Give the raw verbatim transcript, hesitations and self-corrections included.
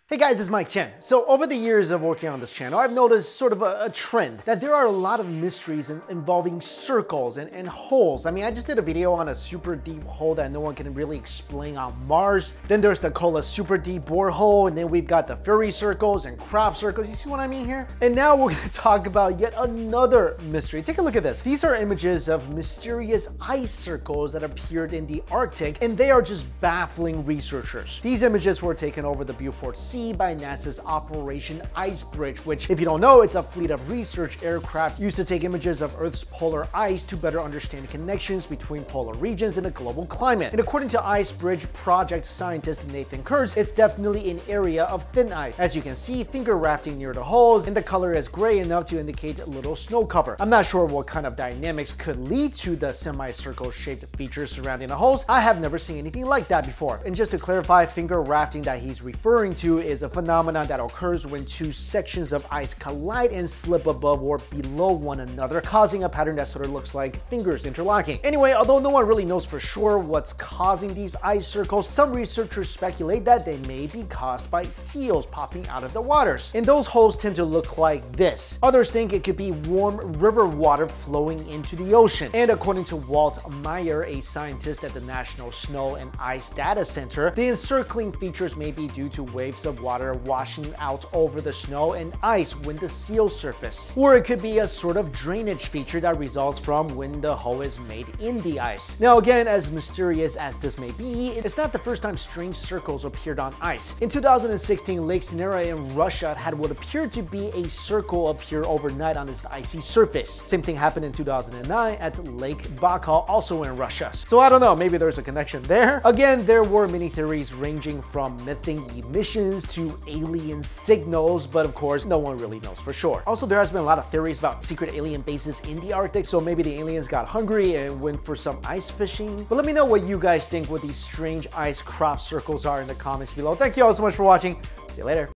Hey guys, it's Mike Chen. So over the years of working on this channel, I've noticed sort of a, a trend that there are a lot of mysteries in, involving circles and, and holes. I mean, I just did a video on a super deep hole that no one can really explain on Mars. Then there's the Kola super deep borehole, and then we've got the fairy circles and crop circles. You see what I mean here? And now we're gonna talk about yet another mystery. Take a look at this. These are images of mysterious ice circles that appeared in the Arctic, and they are just baffling researchers. These images were taken over the Beaufort Sea by NASA's Operation Ice Bridge, which, if you don't know, it's a fleet of research aircraft used to take images of Earth's polar ice to better understand connections between polar regions and the global climate. And according to Ice Bridge project scientist Nathan Kurtz, it's definitely an area of thin ice. As you can see, finger rafting near the holes, and the color is gray enough to indicate a little snow cover. I'm not sure what kind of dynamics could lead to the semicircle shaped features surrounding the holes. I have never seen anything like that before. And just to clarify, finger rafting that he's referring to is a phenomenon that occurs when two sections of ice collide and slip above or below one another, causing a pattern that sort of looks like fingers interlocking. Anyway, although no one really knows for sure what's causing these ice circles, some researchers speculate that they may be caused by seals popping out of the waters. And those holes tend to look like this. Others think it could be warm river water flowing into the ocean. And according to Walt Meyer, a scientist at the National Snow and Ice Data Center, the encircling features may be due to waves of water washing out over the snow and ice when the seals surface. Or it could be a sort of drainage feature that results from when the hole is made in the ice. Now again, as mysterious as this may be, it's not the first time strange circles appeared on ice. In two thousand sixteen, Lake Nera in Russia had what appeared to be a circle appear overnight on its icy surface. Same thing happened in two thousand nine at Lake Baikal, also in Russia. So I don't know, maybe there's a connection there. Again, there were many theories ranging from methane emissions to alien signals, but of course, no one really knows for sure. Also, there has been a lot of theories about secret alien bases in the Arctic, so maybe the aliens got hungry and went for some ice fishing. But let me know what you guys think what these strange ice crop circles are in the comments below. Thank you all so much for watching. See you later.